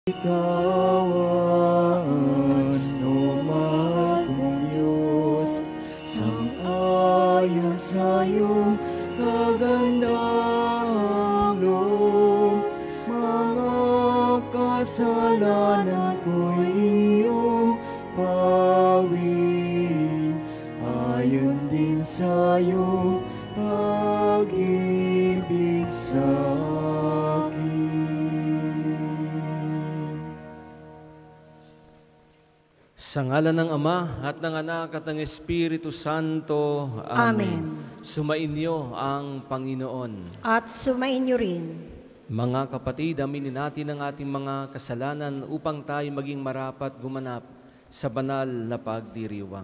Ikawan, O Magong Diyos, sang-ayon sa iyong kagandang loob, mga kasalanan ko'y iyong pawin, ayon din sa iyong pag-ibig sa Sa ngalan ng Ama at ng Anak at ng Espiritu Santo. Amen. Sumainyo ang Panginoon. At sumainyo rin. Mga kapatid, aminin natin ang ating mga kasalanan upang tayo maging marapat gumanap sa banal na pagdiriwang.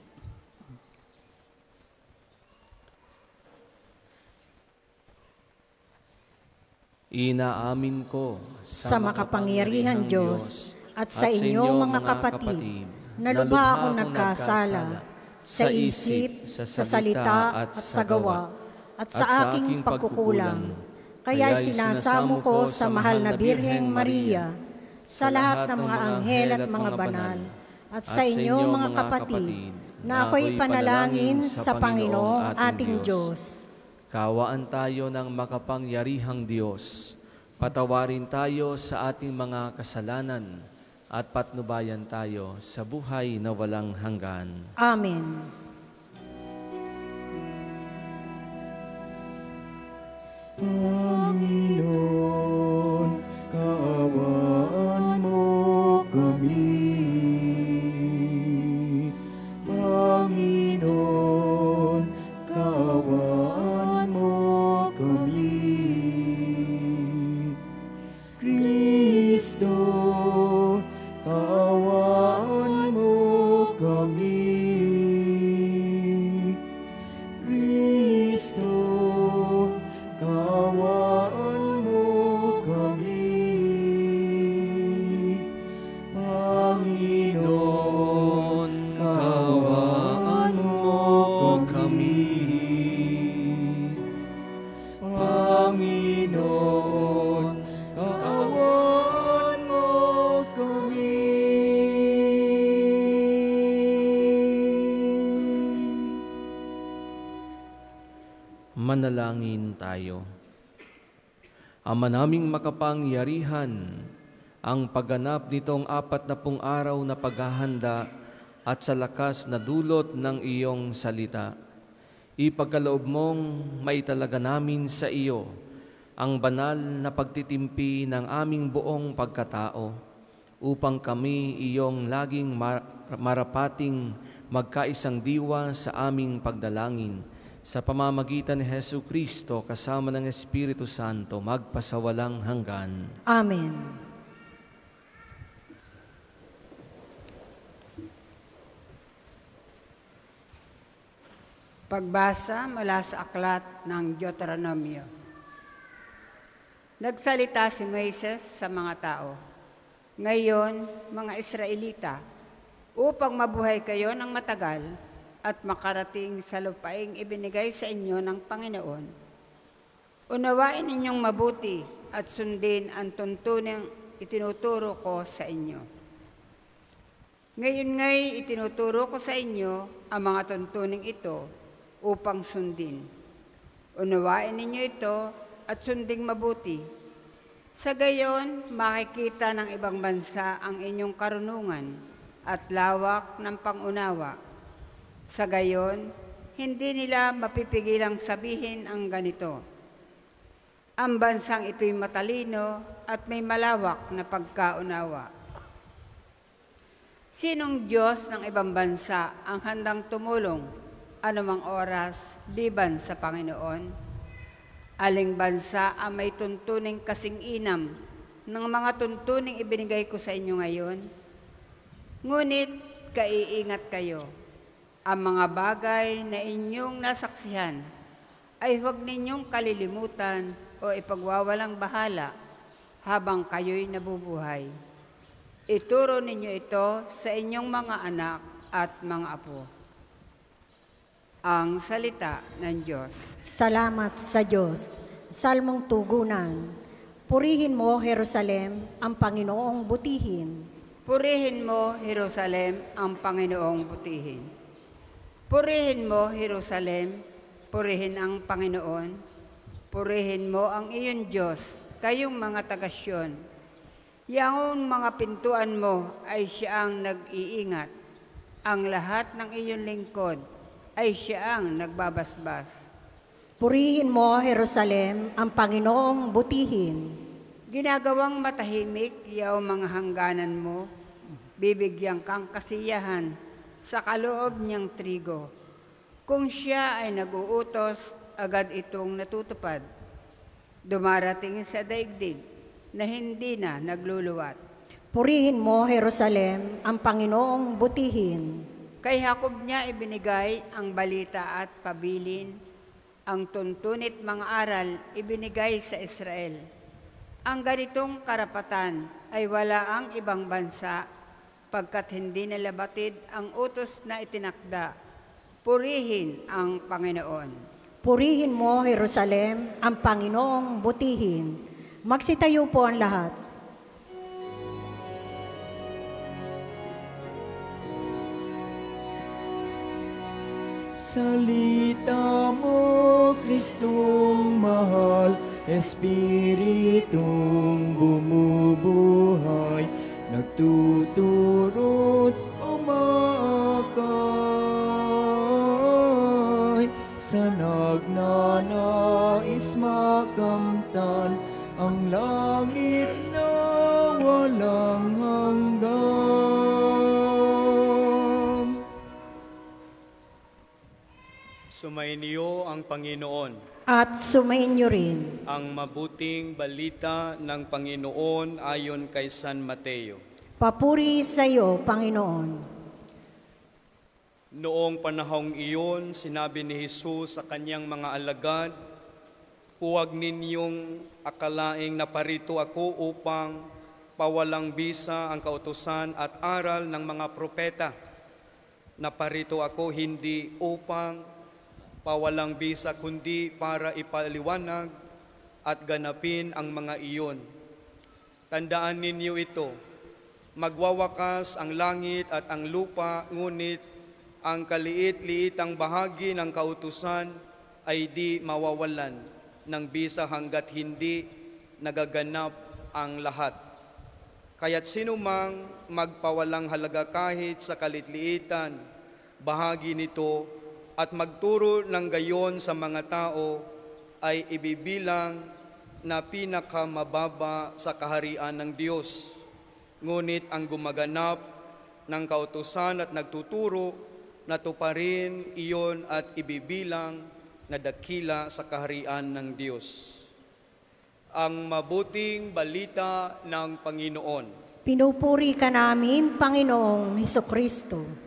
Inaamin ko sa makapangyarihan Diyos at sa inyo mga kapatid, na lubha akong nagkasala sa isip, sa salita at sa gawa, at sa aking pagkukulang. Kaya sinasamo ko sa mahal na Birheng Maria, sa lahat ng mga anghel at mga banal, at sa inyo mga kapatid, na ako'y panalangin sa Panginoong ating Diyos. Kawaan tayo ng makapangyarihang Diyos. Patawarin tayo sa ating mga kasalanan at patnubayan tayo sa buhay na walang hanggan. Amen. Panginoon, kaawaan mo kami. Panginoon, kaawaan mo kami. Kristo, kaawaan mo kami. Kristo, kaawaan mo kami. Panginoon, kaawaan mo kami. Panginoon, kaawaan mo kami. Manalangin tayo. Ama naming makapangyarihan, ang pagganap nitong 40 araw na paghahanda at sa lakas na dulot ng iyong salita, ipagkaloob mong maitalaga namin sa iyo ang banal na pagtitimpi ng aming buong pagkatao upang kami iyong laging marapating magkaisang diwa sa aming pagdalangin sa pamamagitan ni Jesucristo kasama ng Espiritu Santo magpasawalang hanggan. Amen. Pagbasa mula sa aklat ng Deuteronomio. Nagsalita si Moises sa mga tao, "Ngayon, mga Israelita, upang mabuhay kayo ng matagal at makarating sa lupaing ibinigay sa inyo ng Panginoon, unawain ninyong mabuti at sundin ang tuntuning itinuturo ko sa inyo. Ngayon nga'y itinuturo ko sa inyo ang mga tuntuning ito upang sundin. Unawain ninyo ito at sunding mabuti. Sa gayon, makikita ng ibang bansa ang inyong karunungan at lawak ng pangunawa. Sa gayon, hindi nila mapipigilang sabihin ang ganito, ang bansang ito'y matalino at may malawak na pagkaunawa. Sinong Diyos ng ibang bansa ang handang tumulong anumang oras liban sa Panginoon? Aling bansa ang may tuntuning kasing inam ng mga tuntuning ibinigay ko sa inyo ngayon? Ngunit kaiingat kayo. Ang mga bagay na inyong nasaksihan ay huwag ninyong kalilimutan o ipagwawalang bahala habang kayo'y nabubuhay. Ituro ninyo ito sa inyong mga anak at mga apo." Ang salita ng Diyos. Salamat sa Diyos. Salmong tugunan. Purihin mo, Jerusalem, ang Panginoong butihin. Purihin mo, Jerusalem, ang Panginoong butihin. Purihin mo, Jerusalem, purihin ang Panginoon. Purihin mo ang iyong Diyos, kayong mga taga-Syon. Yang mga pintuan mo ay siya ang nag-iingat. Ang lahat ng iyong lingkod ay siya ang nagbabasbas. Purihin mo, Jerusalem, ang Panginoong butihin. Ginagawang matahimik yaw mga hangganan mo, bibigyan kang kasiyahan sa kaloob niyang trigo. Kung siya ay nag-uutos, agad itong natutupad. Dumarating sa daigdig na hindi na nagluluwat. Purihin mo, Jerusalem, ang Panginoong butihin. Kay Jacob niya ibinigay ang balita at pabilin, ang tuntunit mga aral ibinigay sa Israel. Ang ganitong karapatan ay wala ang ibang bansa, pagkat hindi nila batid ang utos na itinakda. Purihin ang Panginoon. Purihin mo, Jerusalem, ang Panginoong butihin. Magsitayo po ang lahat. Salita mo, Kristong mahal, Espiritong bumubuhay, nagtuturo't umaakay, sa nagnanais makamtan ang langit na walang hanggan. Sumainyo ang Panginoon. At sumainyo rin. Ang mabuting balita ng Panginoon ayon kay San Mateo. Papuri sa iyo, Panginoon. Noong panahong iyon, sinabi ni Jesus sa kanyang mga alagad, "Huwag ninyong akalaing naparito ako upang pawalang bisa ang kautusan at aral ng mga propeta. Naparito ako hindi upang pawalang bisa kundi para ipaliwanag at ganapin ang mga iyon. Tandaan ninyo ito, magwawakas ang langit at ang lupa, ngunit ang kaliit-liitang bahagi ng kautusan ay di mawawalan ng bisa hanggat hindi nagaganap ang lahat. Kaya't sinumang magpawalang halaga kahit sa kaliit-liitan bahagi nito at magturo ng gayon sa mga tao ay ibibilang na pinakamababa sa kaharian ng Diyos. Ngunit ang gumaganap ng kautusan at nagtuturo, natuparin iyon at ibibilang na dakila sa kaharian ng Diyos." Ang mabuting balita ng Panginoon. Pinupuri ka namin, Panginoong Hesukristo.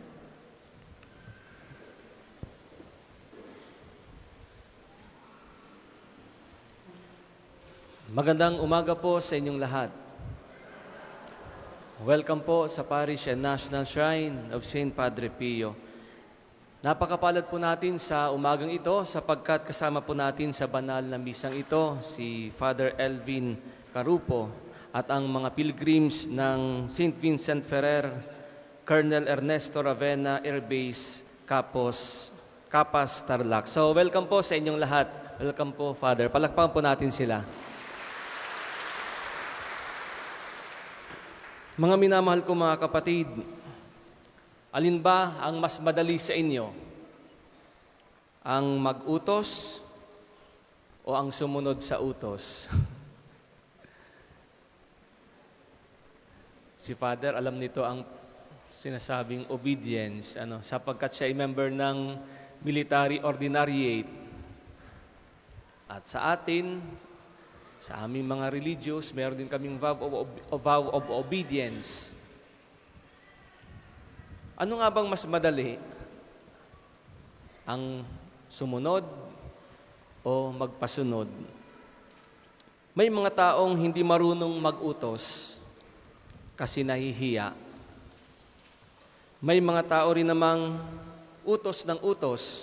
Magandang umaga po sa inyong lahat. Welcome po sa Parish and National Shrine of St. Padre Pio. Napakapalad po natin sa umagang ito sapagkat kasama po natin sa banal na misang ito si Father Elvin Carupo at ang mga pilgrims ng St. Vincent Ferrer, Colonel Ernesto Ravena Air Base, Capas, Tarlac. So welcome po sa inyong lahat. Welcome po, Father. Palakpakan po natin sila. Mga minamahal ko mga kapatid, alin ba ang mas madali sa inyo? Ang mag-utos o ang sumunod sa utos? Si Father, alam nito ang sinasabing obedience, sapagkat siya ay member ng Military Ordinariate. At sa atin, sa aming mga religious, meron din kaming vow of obedience. Ano nga bang mas madali? Ang sumunod o magpasunod? May mga taong hindi marunong mag-utos kasi nahihiya. May mga tao rin namang utos ng utos.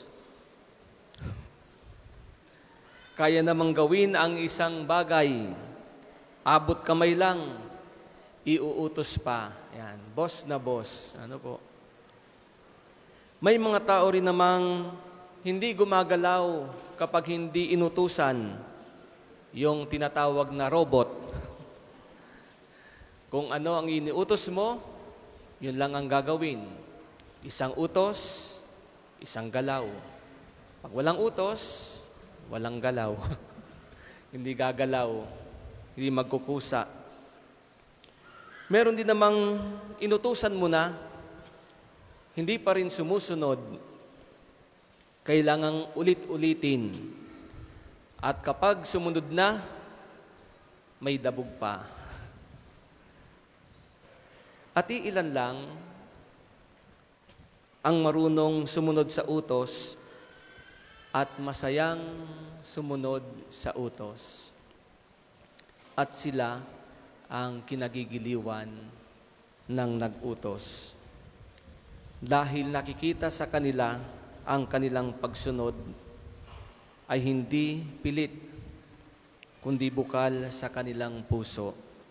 Kaya namang gawin ang isang bagay, abot kamay lang, iuutos pa. Yan, boss na boss. Ano po? May mga tao rin namang hindi gumagalaw kapag hindi inutusan, yung tinatawag na robot. Kung ano ang iniutos mo, yun lang ang gagawin. Isang utos, isang galaw. Pag walang utos, walang galaw. Hindi gagalaw, hindi magkukusa. Meron din namang inutusan mo na, hindi pa rin sumusunod, kailangang ulit-ulitin. At kapag sumunod na, may dabog pa. At iilan lang ang marunong sumunod sa utos at masayang sumunod sa utos. At sila ang kinagigiliwan ng nag-utos. Dahil nakikita sa kanila ang kanilang pagsunod ay hindi pilit, kundi bukal sa kanilang puso.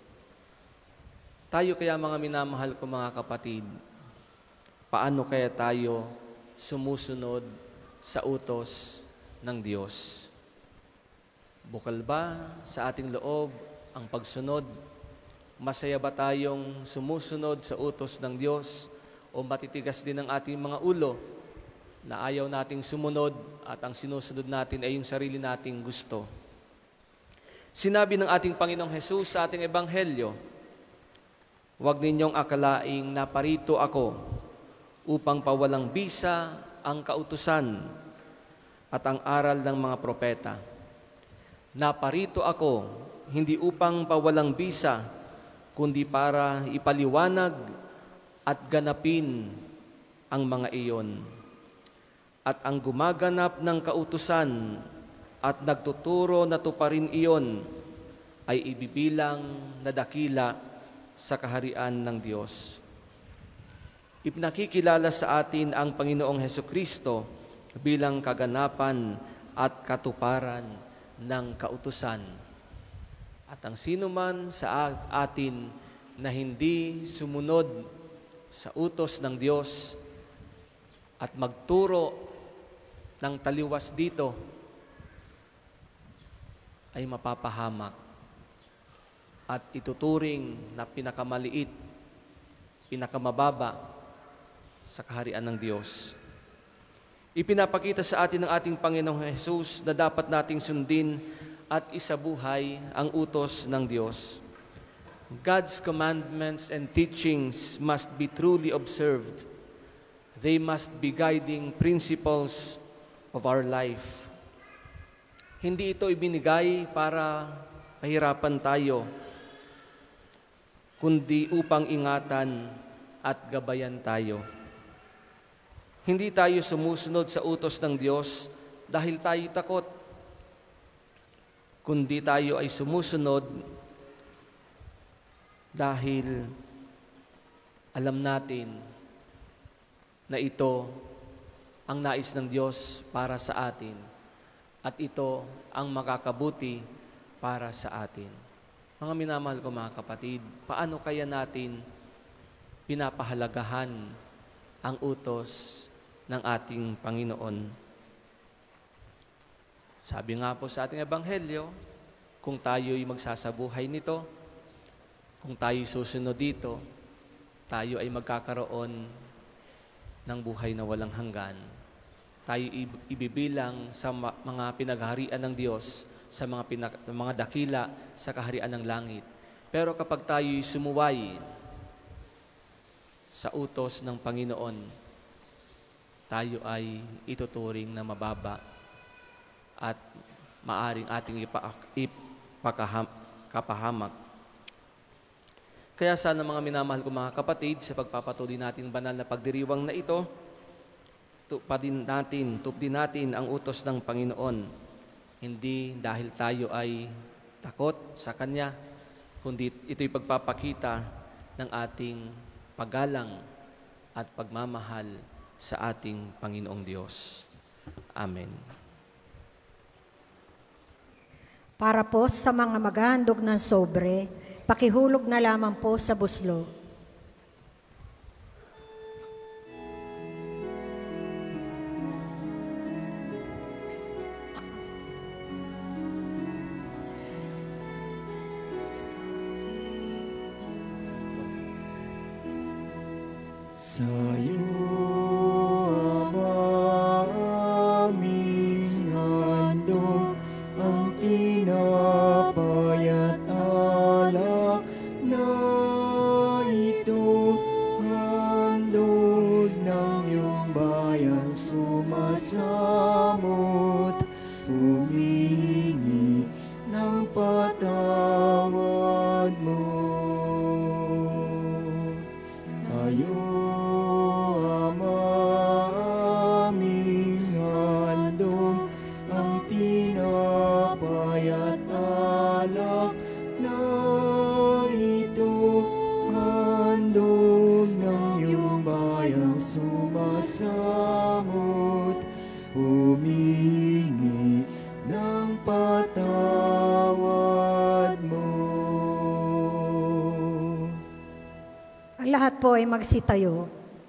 Tayo kaya mga minamahal ko mga kapatid, paano kaya tayo sumusunod sa utos ng Diyos? Bukal ba sa ating loob ang pagsunod? Masaya ba tayong sumusunod sa utos ng Diyos? O matitigas din ang ating mga ulo na ayaw nating sumunod at ang sinusunod natin ay yung sarili nating gusto? Sinabi ng ating Panginoong Hesus sa ating Ebanghelyo, huwag ninyong akalaing naparito ako upang pawalang bisa ang kautusan at ang aral ng mga propeta. Naparito ako hindi upang pawalang bisa, kundi para ipaliwanag at ganapin ang mga iyon. At ang gumaganap ng kautusan at nagtuturo na tuparin iyon ay ibibilang na dakila sa kaharian ng Diyos. Ipinakikilala sa atin ang Panginoong Hesukristo bilang kaganapan at katuparan ng kautusan. At ang sino man sa atin na hindi sumunod sa utos ng Diyos at magturo ng taliwas dito ay mapapahamak at ituturing na pinakamaliit, pinakamababa sa kaharian ng Diyos. Ipinapakita sa atin ng ating Panginoong Hesus na dapat nating sundin at isabuhay ang utos ng Diyos. God's commandments and teachings must be truly observed. They must be guiding principles of our life. Hindi ito ibinigay para pahirapan tayo, kundi upang ingatan at gabayan tayo. Hindi tayo sumusunod sa utos ng Diyos dahil tayo takot, kundi tayo ay sumusunod dahil alam natin na ito ang nais ng Diyos para sa atin at ito ang makakabuti para sa atin. Mga minamahal ko mga kapatid, paano kaya natin pinapahalagahan ang utos ng ating Panginoon? Sabi nga po sa ating Ebanghelyo, kung tayo'y magsasabuhay nito, kung tayo'y susunod dito, tayo ay magkakaroon ng buhay na walang hanggan. Tayo ibibilang sa mga pinagharian ng Diyos, sa mga dakila sa kaharian ng langit. Pero kapag tayo'y sumuway sa utos ng Panginoon, tayo ay ituturing na mababa at maaring ating ipakapahamak. Kaya sana mga minamahal ko mga kapatid, sa pagpapatuloy natin banal na pagdiriwang na ito, tupdin natin ang utos ng Panginoon. Hindi dahil tayo ay takot sa Kanya, kundi ito'y pagpapakita ng ating paggalang at pagmamahal sa ating Panginoong Diyos. Amen. Para po sa mga maghahandog ng sobre, pakihulog na lamang po sa buslo. Sa'yo, Ama, aming handog ang tinapay at alak na ito, handog ng iyong bayan sumasamot, humihingi ng patawad mo. Sa'yo, sumasamot, humingi ng patawad mo. Ang lahat po ay magsitayo.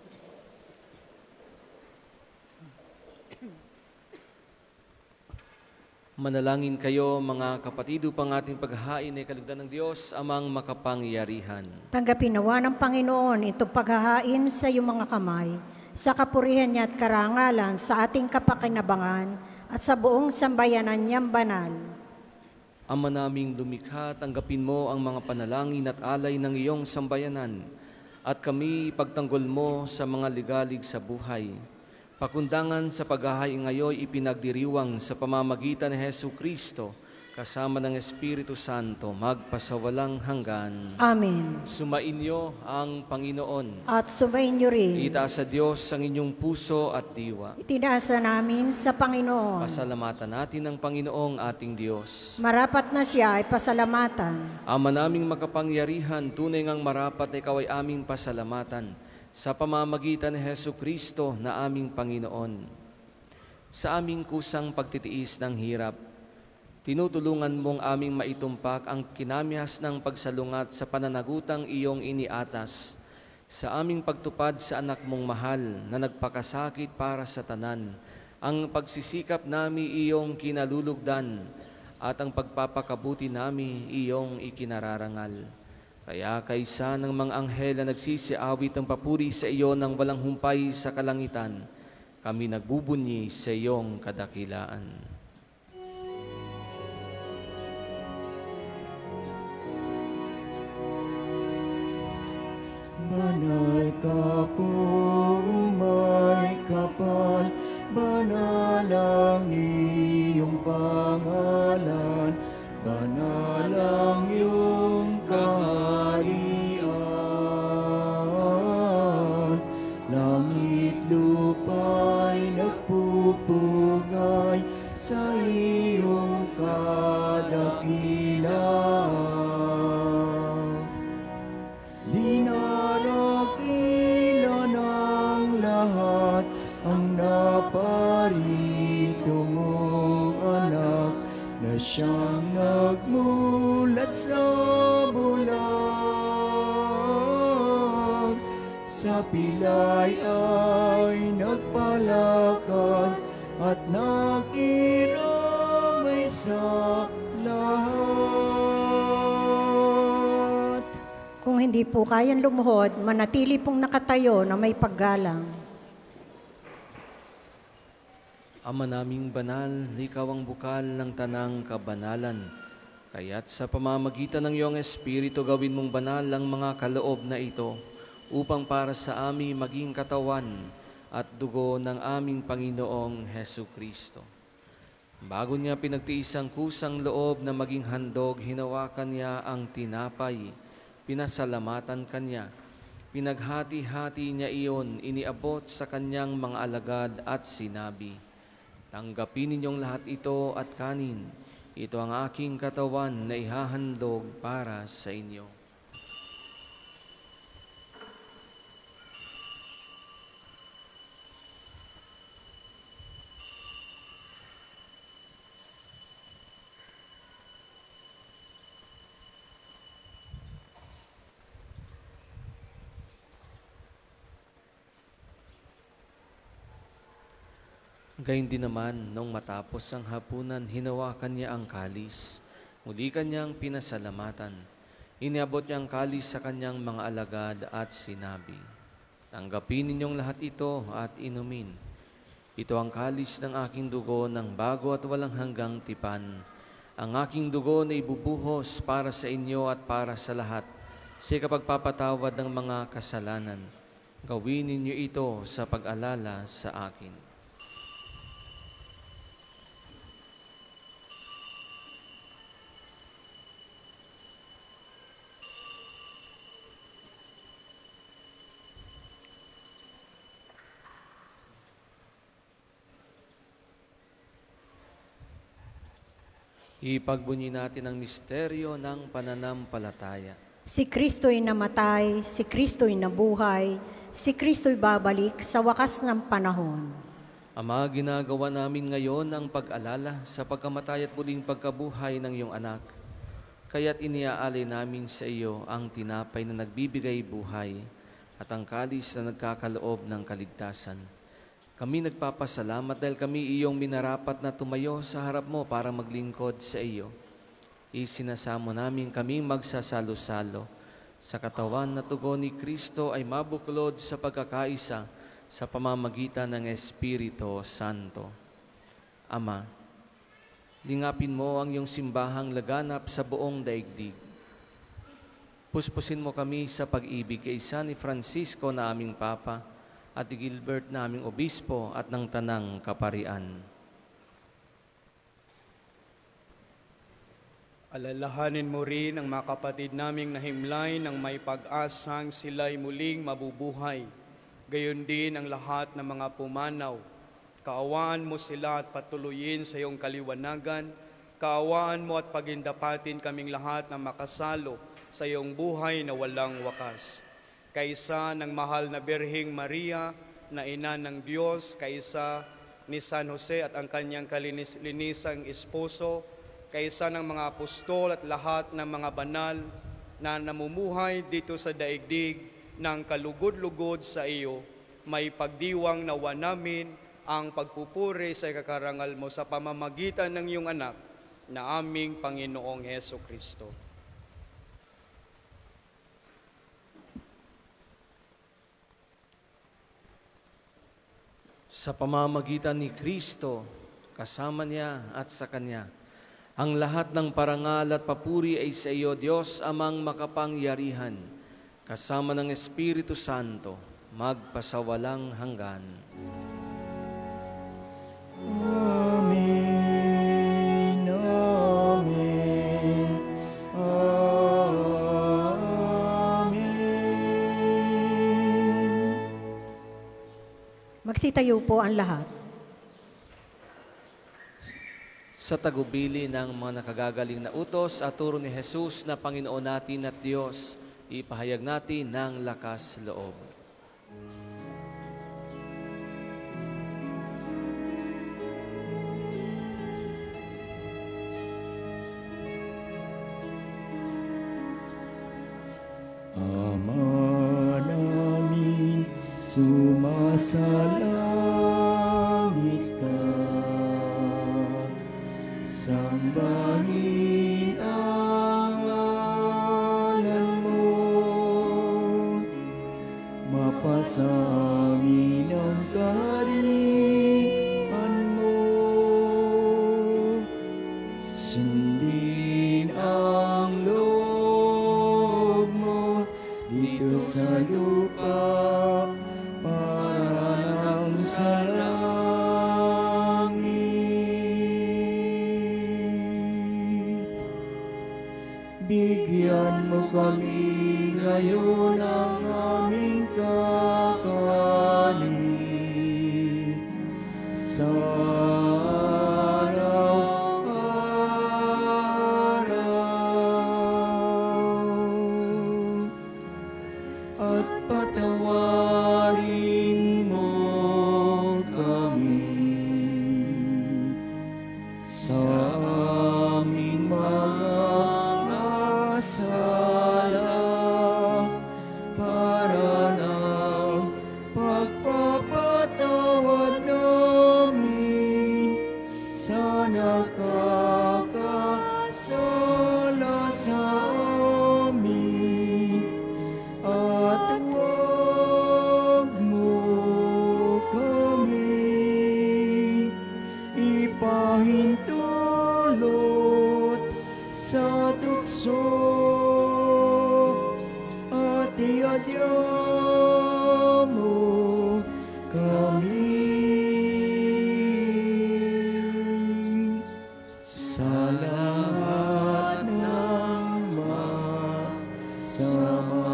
Manalangin kayo mga kapatid upang ating paghahain ay kalugdan ng Diyos amang makapangyarihan. Tanggapin nawa ng Panginoon itong paghahain sa iyong mga kamay, sa kapurihan niya at karangalan sa ating kapakinabangan at sa buong sambayanan niyang banal. Ama naming lumikha, tanggapin mo ang mga panalangin at alay ng iyong sambayanan at kami ipagtanggol mo sa mga ligalig sa buhay. Pakundangan sa paghahain ngayon ipinagdiriwang sa pamamagitan ni Hesu Kristo kasama ng Espiritu Santo magpasawalang hanggan. Amen. Sumainyo ang Panginoon. At sumayin niyo rin. Itaas sa Diyos ang inyong puso at diwa. Itinaasa namin sa Panginoon. Pasalamatan natin ang Panginoong ating Diyos. Marapat na siya ay pasalamatan. Ama naming makapangyarihan, tunay ngang marapat na ikaw ay aming pasalamatan sa pamamagitan ni Hesu Kristo na aming Panginoon. Sa aming kusang pagtitiis ng hirap, tinutulungan mong aming maitumpak ang kinamihas ng pagsalungat sa pananagutang iyong iniatas sa aming pagtupad sa anak mong mahal na nagpakasakit para sa tanan, ang pagsisikap nami iyong kinalulugdan at ang pagpapakabuti nami iyong ikinararangal. Kaya kaysa ng mga anghel na nagsisiawit ng papuri sa iyo ng walang humpay sa kalangitan, kami nagbubunyi sa iyong kadakilaan. Banal ka po, may kapal, banal ang iyong pangalan, banal ang iyong kaharian. Langit lupa'y nagpupugay sa iyong kadakilaan. Dinarakilan ng lahat ang naparito mong anak na siyang nagmulat sa bulag. Sa pilay ay nagpalakad at nakiramay sa lahat. Kung hindi po kayang lumuhod, manatili pong nakatayo na may paggalang. Ama naming banal, ikaw ang bukal ng tanang kabanalan. Kaya't sa pamamagitan ng iyong Espiritu, gawin mong banal ang mga kaloob na ito, upang para sa amin maging katawan at dugo ng aming Panginoong Hesu Kristo. Bago niya pinagtiis ang kusang loob na maging handog, hinawakan niya ang tinapay, pinasalamatan kanya, pinaghati-hati niya iyon, iniabot sa kanyang mga alagad at sinabi, "Tanggapin ninyong lahat ito at kanin. Ito ang aking katawan na ihahandog para sa inyo." Gayun din naman, nung matapos ang hapunan, hinawakan niya ang kalis. Muli kanyang pinasalamatan. Iniabot niya ang kalis sa kanyang mga alagad at sinabi, "Tanggapin ninyong lahat ito at inumin. Ito ang kalis ng aking dugo ng bago at walang hanggang tipan. Ang aking dugo na ibubuhos para sa inyo at para sa lahat sa kapagpapatawad ng mga kasalanan. Gawin ninyo ito sa pag-alala sa akin." Ipagbunyi natin ang misteryo ng pananampalataya. Si Kristo'y namatay, si Kristo'y nabuhay, si Kristo'y babalik sa wakas ng panahon. Ama, ginagawa namin ngayon ang pag-alala sa pagkamatay at muling pagkabuhay ng iyong anak. Kaya't iniaalay namin sa iyo ang tinapay na nagbibigay buhay at ang kalis na nagkakaloob ng kaligtasan. Kami nagpapasalamat dahil kami iyong minarapat na tumayo sa harap mo para maglingkod sa iyo. Isinasamo namin kaming magsasalo-salo sa katawan na tugon ni Kristo ay mabuklod sa pagkakaisa sa pamamagitan ng Espiritu Santo. Ama, lingapin mo ang iyong simbahang laganap sa buong daigdig. Puspusin mo kami sa pag-ibig kay San Francisco na aming Papa, at Gilbert naming obispo at ng tanang kaparian. Alalahanin mo rin ang mga kapatid naming nahimlay ng may pag-asang sila'y muling mabubuhay. Gayon din ang lahat ng mga pumanaw. Kaawaan mo sila at patuloyin sa iyong kaliwanagan. Kaawaan mo at pagindapatin kaming lahat na makasalo sa iyong buhay na walang wakas. Kaisa ng mahal na Birheng Maria, na ina ng Diyos, kaisa ni San Jose at ang kanyang kalinis-linisang esposo, kaisa ng mga apostol at lahat ng mga banal na namumuhay dito sa daigdig ng kalugod-lugod sa iyo, may pagdiwang nawa namin ang pagpupuri sa ikakarangal mo sa pamamagitan ng iyong anak na aming Panginoong Heso Kristo. Sa pamamagitan ni Kristo, kasama niya at sa Kanya, ang lahat ng parangal at papuri ay sa iyo, Diyos amang makapangyarihan, kasama ng Espiritu Santo, magpasawalang hanggan. Amen. Amen. Amen. Magsitayo po ang lahat. Sa tagubili ng mga nakagagaling na utos at turo ni Jesus na Panginoon natin at Diyos, ipahayag natin ng lakas loob. Ama namin, sumasalangit ka. Sambahin ang ngalan mo, mapasamin ang kaharian mo. Sundin ang loob mo dito sa lupa, para ng sa langit. Bigyan mo kami ngayon ng aming kakanin sa araw-araw, at patawarin mo kami sa aming mga sala, para ng pagpapatawad namin mo kami sa lahat ng masama.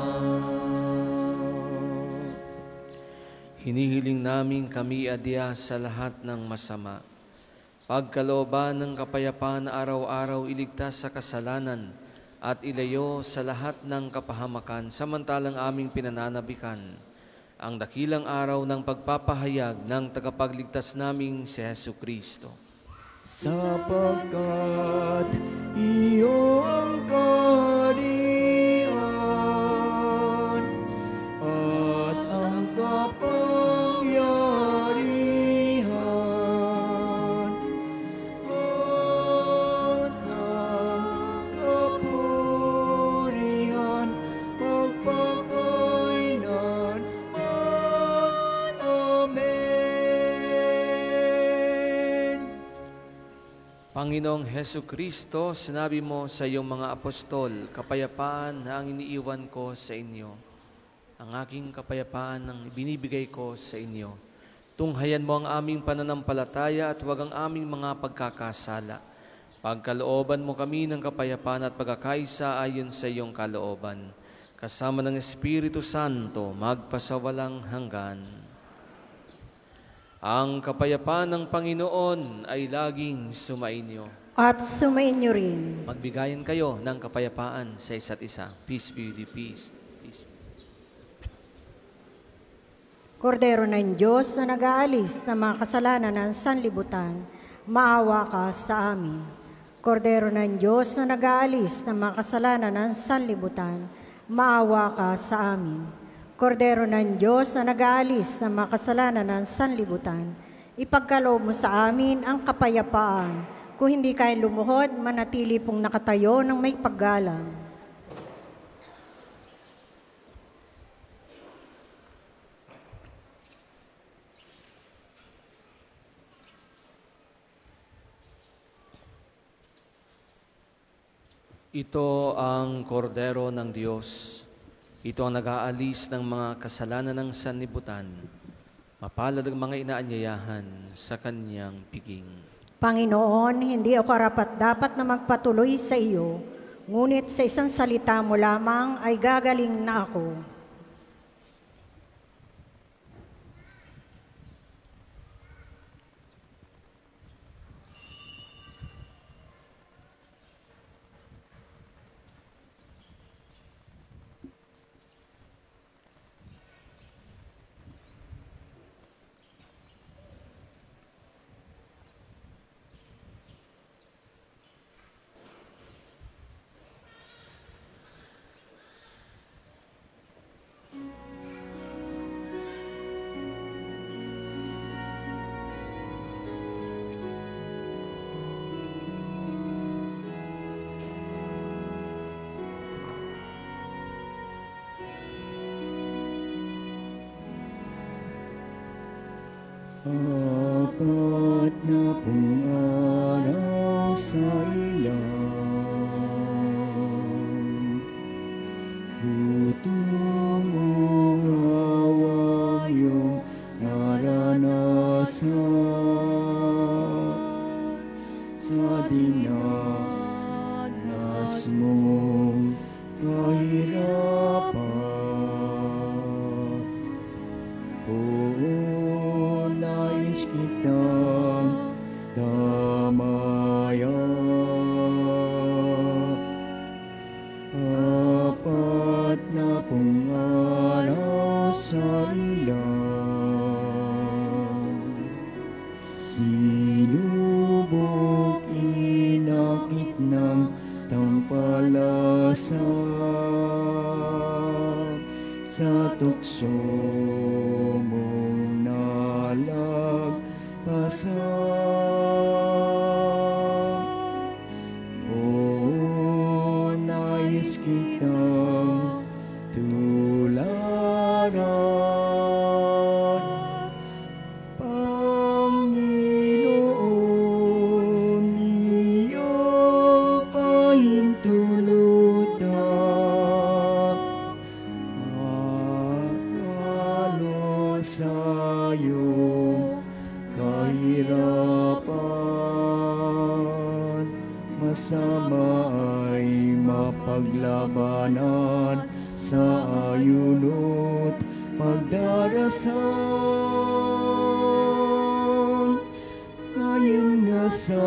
Hinihiling namin kami adya sa lahat ng masama. Pagkalooban ng kapayapaan na araw-araw iligtas sa kasalanan at ilayo sa lahat ng kapahamakan samantalang aming pinananabikan ang dakilang araw ng pagpapahayag ng tagapagligtas naming si Jesucristo. Sapagkat iyong kaharian at ang kapangyarihan at ang kapurihan magpakailanman. Amen. Panginoong Jesucristo, sinabi mo sa iyong mga apostol, kapayapaan na ang iniiwan ko sa inyo. Ang aking kapayapaan ang binibigay ko sa inyo. Tunghayan mo ang aming pananampalataya at huwag ang aming mga pagkakasala. Pagkalooban mo kami ng kapayapaan at pagkakaisa ayon sa iyong kalooban. Kasama ng Espiritu Santo, magpasawalang hanggan. Ang kapayapaan ng Panginoon ay laging sumainyo. At sumainyo rin. Magbigayan kayo ng kapayapaan sa isa't isa. Peace be with you, peace. Peace. Kordero ng Diyos na nag-aalis ng mga kasalanan ng sanlibutan, maawa ka sa amin. Kordero ng Diyos na nag-aalis ng mga kasalanan ng sanlibutan, maawa ka sa amin. Kordero ng Diyos na nag-aalis ng mga kasalanan ng sanlibutan, ipagkaloob mo sa amin ang kapayapaan. Kung hindi kayo lumuhod, manatili pong nakatayo ng may paggalang. Ito ang kordero ng Diyos. Ito ang nag-aalis ng mga kasalanan ng sanlibutan. Mapalad ang mga inaanyayahan sa kanyang piging. Panginoon, hindi ako karapat-dapat na magpatuloy sa iyo, ngunit sa isang salita mo lamang ay gagaling na ako. Apat na pong araw sa ilang, gutom o hawa yung naranasan sa dinanas mong kahirapan. Nais kitang damayan. Apat na pong araw sa ilang, sinubok inakit ng tampalasan sa tukso mong nalagpasan. O nais kitang tularan, Panginoon, iyong pahintulutan. paglabanan sa ayunot pagdarasal. Ayon nga sa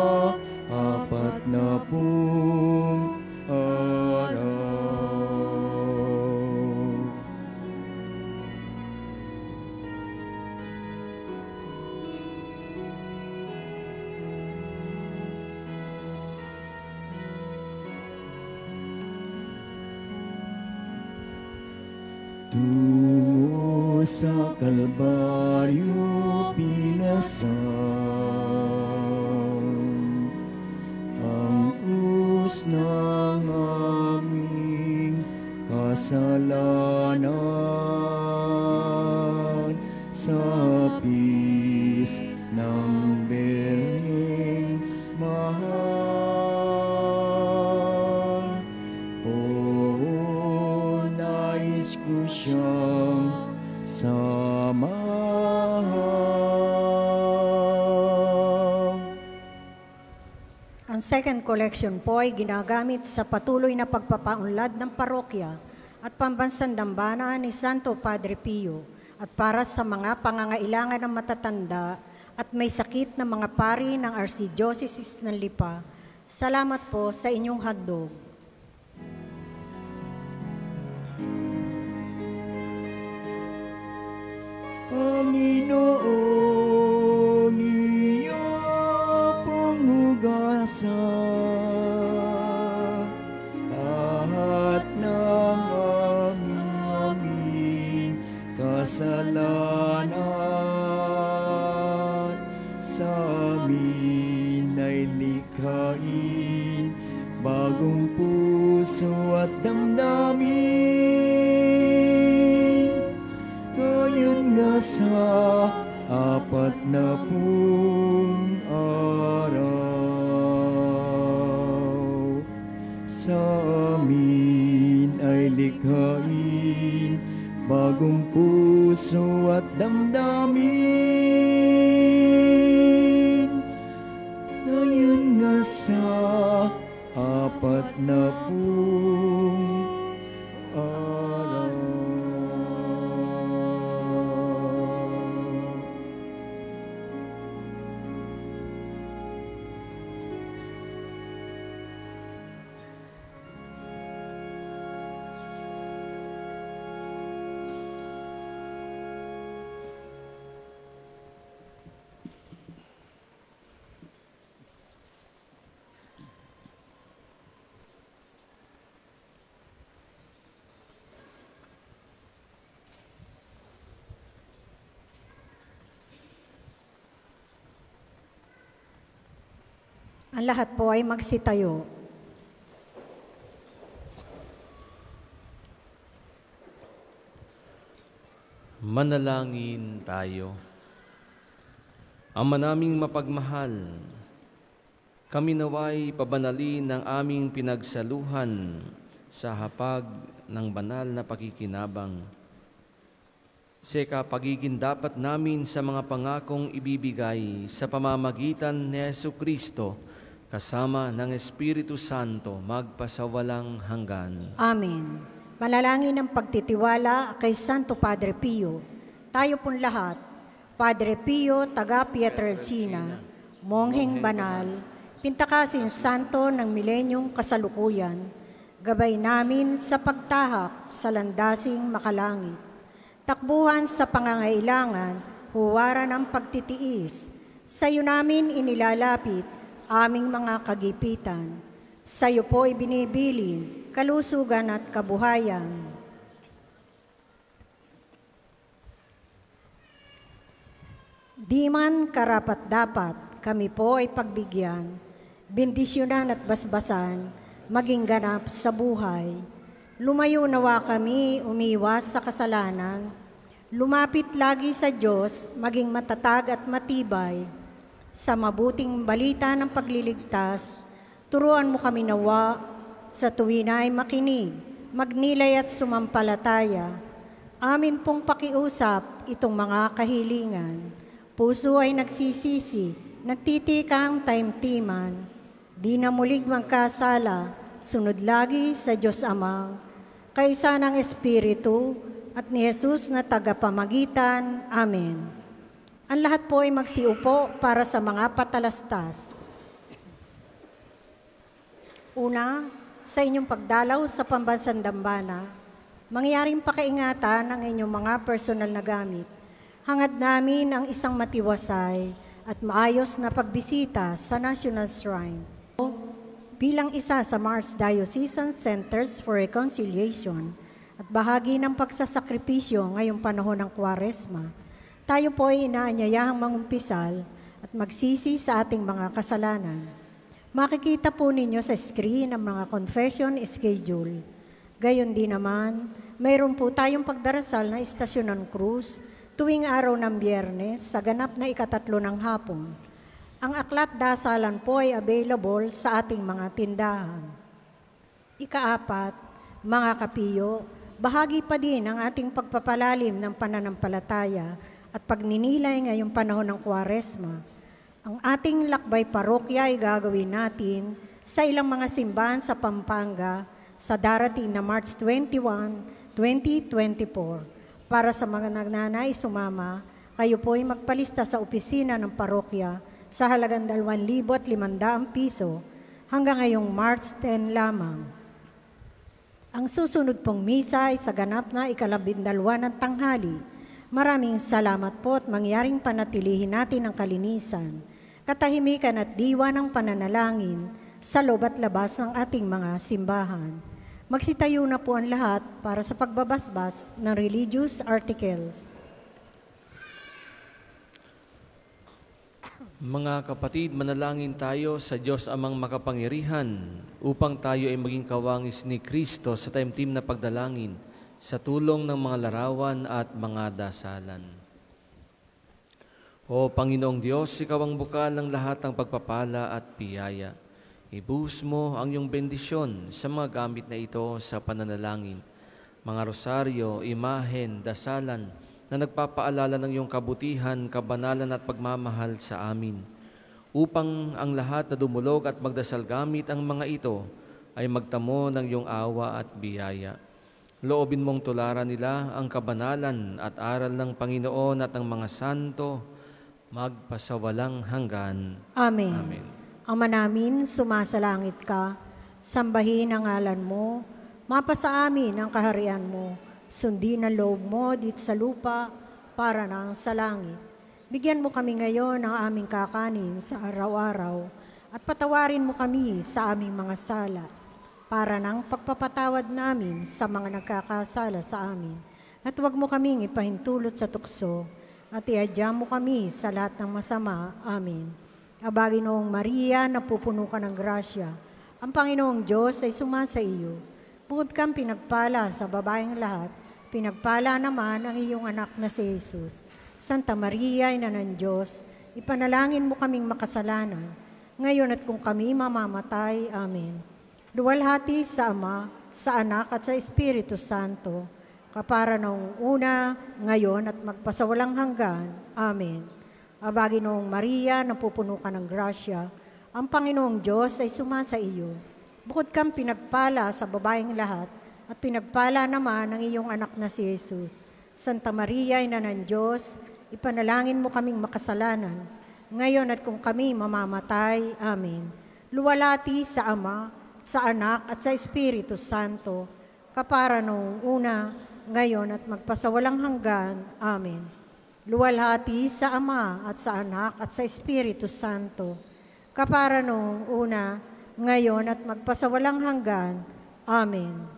40 araw. Tungo sa Kalbaryo pinasang ang krus ng aming kasalanan sa hapis ng Berling mahal. Nais ko siyang samahan. Ang second collection po ay ginagamit sa patuloy na pagpapaunlad ng parokya at pambansang dambana ni Santo Padre Pio at para sa mga pangangailangan ng matatanda at may sakit na mga pari ng Archdiocese ng Lipa. Salamat po sa inyong handog. Panginoon, iyo panghugasan lahat ng aming kasalanan. Sa amin ay likhain bagong puso at damdamin. Ngayon nga sa 40 araw, sa amin ay likhain bagong puso at damdamin. Ngayon nga sa 40 araw. Ang lahat po ay magsitayo. Manalangin tayo. Ama naming mapagmahal, kami naway pabanalin ng aming pinagsaluhan sa hapag ng banal na pakikinabang. Sa kapagigindapat namin sa mga pangakong ibibigay sa pamamagitan ni Jesucristo, kasama ng Espiritu Santo, magpasawalang hanggan. Amen. Manalangin ng pagtitiwala kay Santo Padre Pio. Tayo pong lahat, Padre Pio, taga Pietrelcina, mongheng banal, pintakasin santo ng milenyong kasalukuyan, gabay namin sa pagtahak sa landasing makalangit. Takbuhan sa pangangailangan, huwaran ng pagtitiis, sa iyo namin inilalapit aming mga kagipitan. Sa iyo po ibinibilin kalusugan at kabuhayan. Di man karapat-dapat kami po ay pagbigyan, bendisyonan at basbasan, maging ganap sa buhay. Lumayo nawa kami umiwas sa kasalanan, lumapit lagi sa Diyos, maging matatag at matibay. Sa mabuting balita ng pagliligtas, turuan mo kami nawa, sa tuwin ay makinig, magnilay at sumampalataya. Amin pong pakiusap itong mga kahilingan. Puso ay nagsisisi, nagtitika ang taimtiman. Di na muling magkasala, sunod lagi sa Diyos Ama, kaisa ng Espiritu, at ni Jesus na tagapamagitan. Amen. Ang lahat po ay magsiupo para sa mga patalastas. Una, sa inyong pagdalaw sa pambansang dambana, mangyaring pakaingatan ang inyong mga personal na gamit. Hangad namin ang isang matiwasay at maayos na pagbisita sa National Shrine. Bilang isa sa Mars Diocesan Centers for Reconciliation at bahagi ng pagsasakripisyo ngayong panahon ng Kwaresma, tayo po ay inaanyayahang mangumpisal at magsisi sa ating mga kasalanan. Makikita po ninyo sa screen ang mga confession schedule. Gayon din naman, mayroon po tayong pagdarasal na istasyon ng krus tuwing araw ng Biyernes sa ganap na 3:00 ng hapon. Ang aklat dasalan po ay available sa ating mga tindahan. Ika-4, mga kapiyo, bahagi pa din ang ating pagpapalalim ng pananampalataya at pagninilay ngayong panahon ng Kwaresma. Ang ating lakbay parokya ay gagawin natin sa ilang mga simbahan sa Pampanga sa darating na March 21, 2024. Para sa mga nagnanais sumama, kayo po ay magpalista sa opisina ng parokya sa halagang 2,500 piso hanggang ngayong March 10 lamang. Ang susunod pong misa ay sa ganap na 12 ng tanghali. Maraming salamat po at mangyaring panatilihin natin ang kalinisan, katahimikan at diwa ng pananalangin sa loob at labas ng ating mga simbahan. Magsitayo na po ang lahat para sa pagbabasbas ng religious articles. Mga kapatid, manalangin tayo sa Diyos Amang makapangyarihan upang tayo ay maging kawangis ni Kristo sa taimtim na pagdalangin sa tulong ng mga larawan at mga dasalan. O Panginoong Diyos, Ikaw ang bukal ng lahat ng pagpapala at biyaya. Ibuhos mo ang iyong bendisyon sa mga gamit na ito sa pananalangin, mga rosaryo, imahen, dasalan, na nagpapaalala ng iyong kabutihan, kabanalan at pagmamahal sa amin, upang ang lahat na dumulog at magdasal gamit ang mga ito ay magtamo ng iyong awa at biyaya. Loobin mong tularan nila ang kabanalan at aral ng Panginoon at ng mga santo, magpasawalang hanggan. Amen. Amen. Ama namin, sumasalangit ka, sambahin ang ngalan mo, mapasa amin ang kaharian mo, sundin ang loob mo dito sa lupa para nang sa langit. Bigyan mo kami ngayon ng aming kakanin sa araw-araw at patawarin mo kami sa aming mga sala para nang pagpapatawad namin sa mga nagkakasala sa amin. At huwag mo kaming ipahintulot sa tukso at iadya mo kami sa lahat ng masama. Amen. Abagi noong Maria, napupuno ka ng grasya, ang Panginoong Diyos ay sumasa iyo. Bukod kang pinagpala sa babaeng lahat, pinagpala naman ang iyong anak na si Jesus. Santa Maria, Ina ng Diyos, ipanalangin mo kaming makasalanan, ngayon at kung kami mamamatay. Amen. Luwalhati sa Ama, sa Anak at sa Espiritu Santo, kapara noong una, ngayon at magpasawalang hanggan. Amen. Abagi noong Maria, napupuno ka ng grasya, ang Panginoong Diyos ay sumasa iyo. Bukod kang pinagpala sa babaeng lahat, at pinagpala naman ang iyong anak na si Jesus. Santa Maria, Ina ng Diyos, ipanalangin mo kaming makasalanan, ngayon at kung kami mamamatay. Amen. Luwalhati sa Ama, sa Anak at sa Espiritu Santo, kapara noong una, ngayon at magpasawalang hanggan. Amen. Luwalhati sa Ama at sa Anak at sa Espiritu Santo, kapara noong una, ngayon at magpasawalang hanggan. Amen.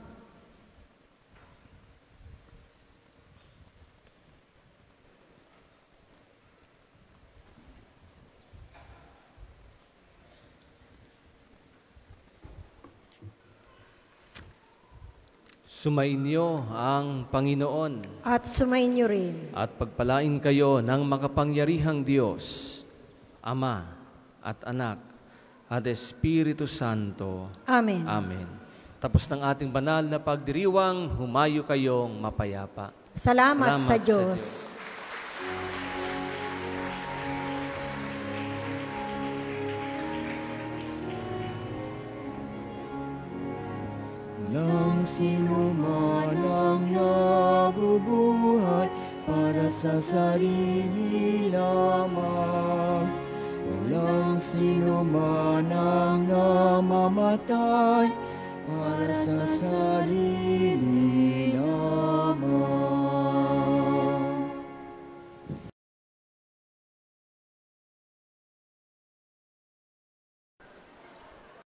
Sumainyo ang Panginoon. At sumainyo rin. At pagpalain kayo ng makapangyarihang Diyos, Ama at Anak at Espiritu Santo. Amen. Amen. Tapos ng ating banal na pagdiriwang, humayo kayong mapayapa. Salamat sa Diyos. Walang sino man ang nabubuhay para sa sarili lamang. Walang sino man ang namamatay para sa sarili